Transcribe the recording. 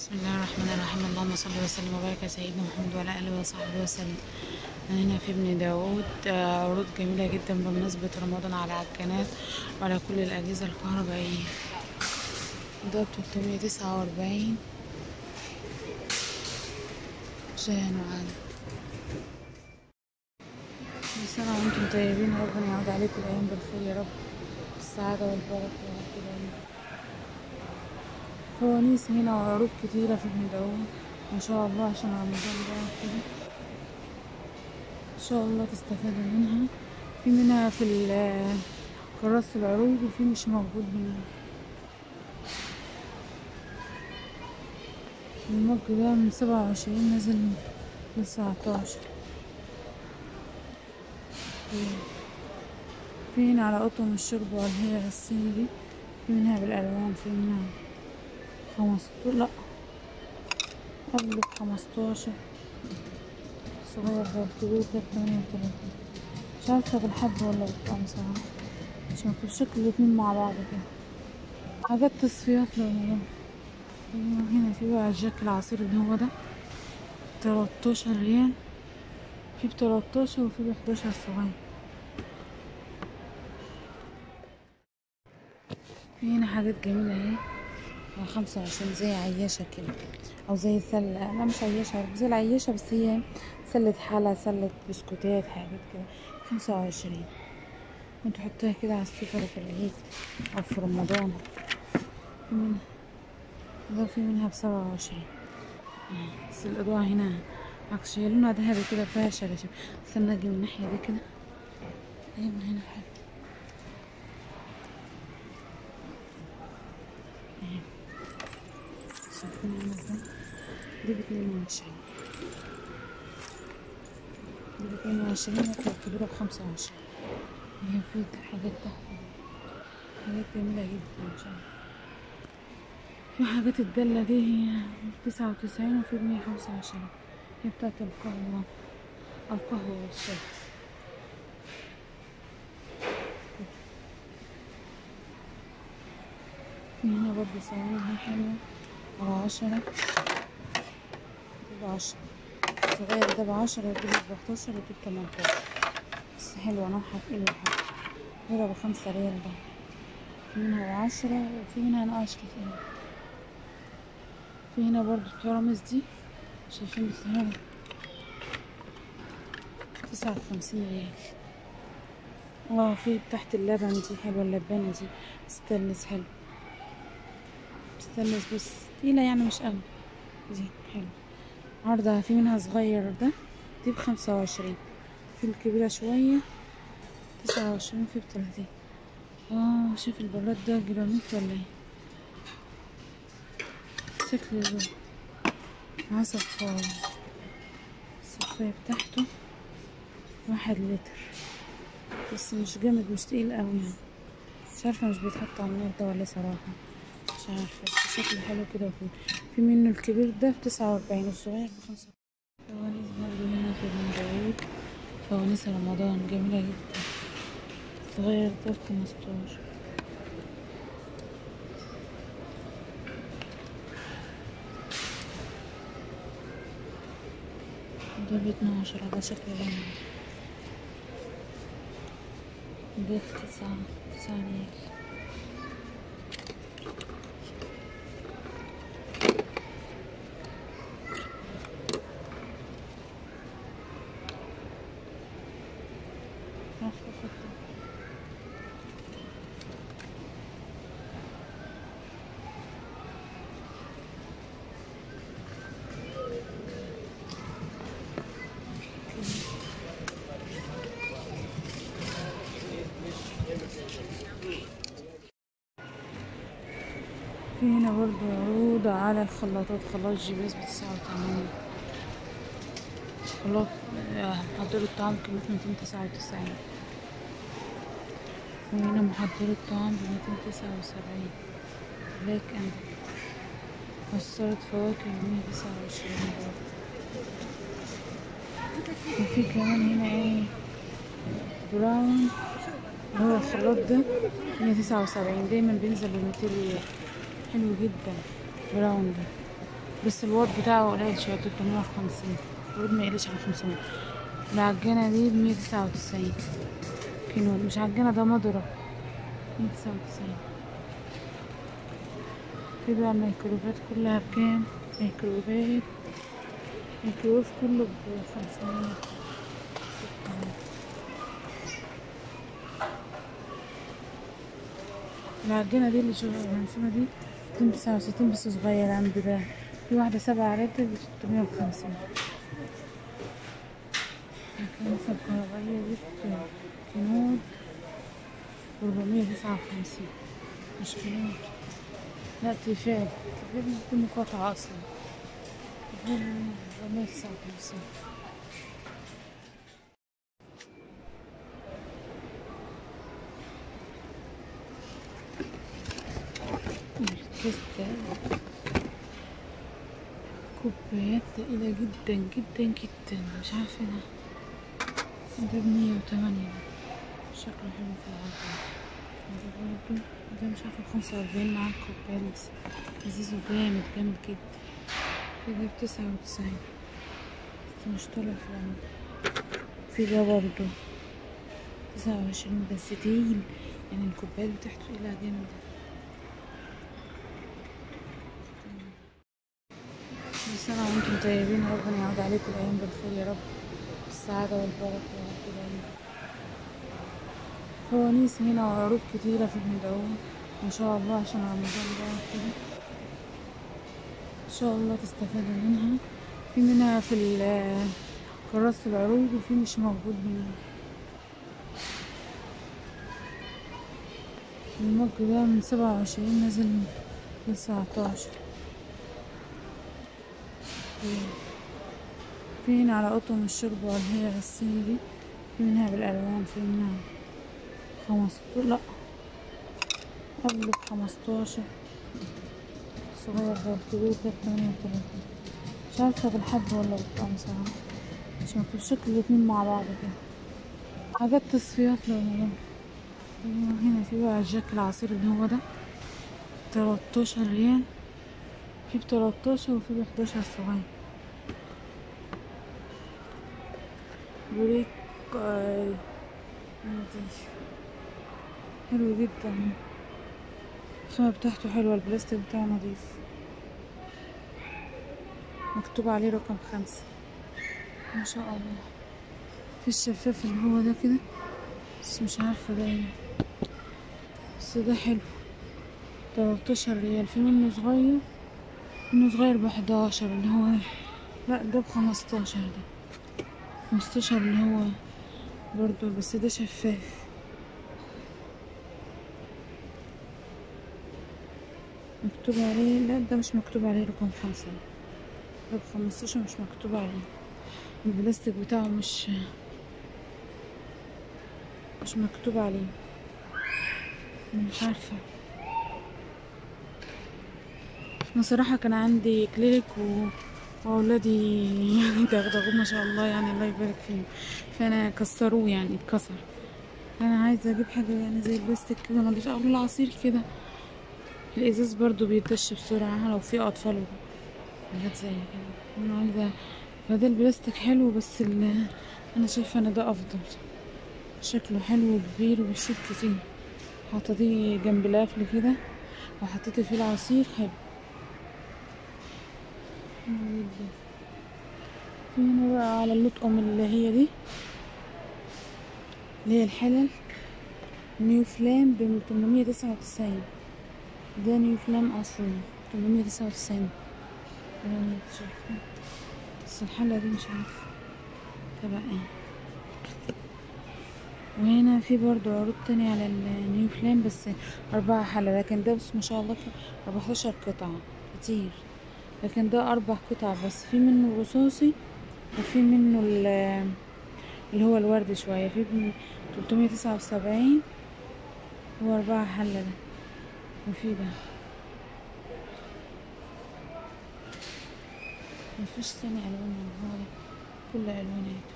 بسم الله الرحمن الرحيم. اللهم صل وسلم وبارك على سيدنا محمد وعلى اله وصحبه وسلم. أنا هنا في ابن داود، عروض جميلة جدا بمناسبة رمضان على عجانات وعلى كل الأجهزة الكهربائية. ده ب349 شاهن وعالي. كل سنة وانتم طيبين، ربنا يعود عليكم الأيام بالخير يا رب، السعادة والبركة يا رب دايما. فوانيس هنا وعروض كتيرة في ابن داود ما شاء الله عشان رمضان ده كده، ان شاء الله تستفادوا منها. في منها في كراسة العروض وفي مش موجود هنا. المج ده من 27 نازل ل19. في هنا على أطقم الشرب واللي هي الصيني دي، في منها بالألوان، في منها 15، لأ قبل 15 صغير ده، الكبير ده 38. مش عارفة بالحب ولا بالطقم صراحة، مش مكتوب شكل الاتنين مع بعض كده. حاجات تصفيات لرمضان. هنا في بقى الجاك العصير اللي هو ده 13 ريال، في ب13 وفي ب11 صغير. في هنا حاجات جميلة اهي 25 زي عياشة كده، او زي سلة، لا مش عياشة، زي العياشة بس هي سلة حلا، سلة بسكوتات، حاجات كده 25. وانت تحطيها كده على السفرة في العيد او في رمضان. في منها ده، في منها ب27. بس الإضاءة هنا عكس، هي لونها ذهبي كده فيها شراشيب. استنى اجي من الناحية دي كده. ايوه من هنا حلو. شايفين المزة دي ب22، دي ب22 الكبيرة ب25. هي في حاجات تحت، حاجات جميلة جدا ان شاء الله. في حاجات الدلة دي هي ب99 وفي ب125، هي بتاعت القهوة والشاي. في هنا برضه صواني حلوة على 10، ب10 صغير ده ب10 وده ب11 وده ب18، بس حلوة نوعها تقيل وحلو. هنا ب5 ريال ده، في منها ب10 وفي منها نقاش كتير. في هنا برضه الترامس دي، شايفين بسعرها 59 ريال. في تحت اللبن دي حلوة، اللبانة دي ستانلس حلو، ستانلس بس تقيلة يعني مش قوي، دي حلو عرضها. في منها صغير ده، دي ب25، في الكبيرة شوية 29، في ب30. شوف البراد ده جرانيت ولا ايه، شكله معاه صفاية، الصفاية بتاعته 1 لتر، بس مش جامد، مش تقيل قوي يعني. مش عارفة مش بيتحط على النار ده ولا صراحة، مش عارفة، بس شكله حلو كده. في منه الكبير ده ب49 والصغير ب5. فوانيس برضه هنا في ابن داود، فوانيس رمضان جميلة جدا. الصغير ده ب15، ده ب12 على شكل لمبة. ده ب9 ريال. في هنا برضو عروض على الخلاطات، خلاط جي بي اس ب89، خلاط محضر الطعام كلفة 299. وهنا محضر الطعام ب279. بلاك اند عصارة فواكه ب129 برضه. وفي كمان هنا ايه براون، اللي هو الخلاط ده 179، دايما بينزل ب200 ريال، حلو جدا براون ده بس الوات بتاعه قليل شوية، 350. المفروض ميقلش عن 500. العجانة دي ب199 كيلو، مش عجانة ده مضرب. 199. في بقى الميكروبات كلها بكام؟ ميكروويف كله ب500. العجينة دي اللي شوفها دي 269 بس صغيرة عند ده. في واحدة 7 راتب ب650. الكنسة الكهربائية دي كنود ب459. مش كنود، لا تيفال دي مقاطعة أصلا ب459. الكستة كوبايات تقيلة جدا جدا جدا، مش عارفة ده ب108. شكله حلو في العرض. ده برضه ده مش عارفة ب45 مع الكوباية بس لذيذ جامد جامد جدا. في ده ب99 بس مش طالع في العمود. في ده برضه 29 بس تقيل، يعني الكوبايات بتاعته تقيلة جامد. كل سنة وانتم طيبين، ربنا يعود عليكم الأيام بالخير يا رب، السعادة والبركة يا رب دايما. فوانيس هنا وعروض كتيرة في المدعوم ما شاء الله عشان رمضان ده كده، ان شاء الله تستفادوا منها. في منها في كراسة العروض وفي مش موجود منها. المج ده من 27 نازل ل19. في هنا على أطقم الشرب اللي هي الصيني دي، في منها بالألوان، في منها 15 لا قبل ب15 صغير ده، الكبير ده ب38. مش عارفة بالحب ولا بالطقم صراحة، مش مكتوب شكل الاتنين مع بعض كده. حاجات تصفيات لرمضان. هنا في بقى جاك العصير اللي هو ده 13 ريال، في ب13 وفي ب11 صغير. بريك نضيف حلو جدا، الخامة بتاعته حلوة، البلاستيك بتاعه نضيف، مكتوب عليه رقم 5 ما شاء الله. في الشفاف اللي هو ده كده بس مش عارفة ده ايه، بس ده حلو 13 ريال. في منه صغير، ب11 اللي هو لا ده ب15، ده 15 اللي هو برضو بس ده شفاف. مكتوب عليه لا ده مش مكتوب عليه رقم 5، ده ب15 مش مكتوب عليه، البلاستيك بتاعه مش مكتوب عليه، مش عارفة. انا صراحة كان عندي كليك واولادي يعني دغدغوه ما شاء الله، يعني الله يبارك فيهم، فانا كسروه يعني اتكسر. انا عايزة اجيب حاجة يعني زي البلاستيك كده نضيف، او العصير كده. الازاز برضو بيتدش بسرعة لو في اطفال حاجات زي كده. انا عايزة بدل البلاستيك حلو بس انا شايفة ان ده افضل، شكله حلو وكبير وبيشيل كتير. حطيتيه جنب الاكل كده وحطيت فيه العصير حلو. في هنا بقى على اللطقم اللي هي دي اللي هي الحلل نيو فلام ب899. ده نيو فلام اصلي 899. بس الحلة دي مش عارفة تبع ايه. وهنا في برضو عروض تانية على النيو فلام بس 4 حلة، لكن ده بس ما شاء الله 14 قطعة كتير، لكن ده 4 قطع بس. في منه رصاصي وفي منه اللي هو الورد شوية، في 379 هو 4 حلة ده. وفي ده مفيش تاني ألوان من هو ده، كل ألواناته.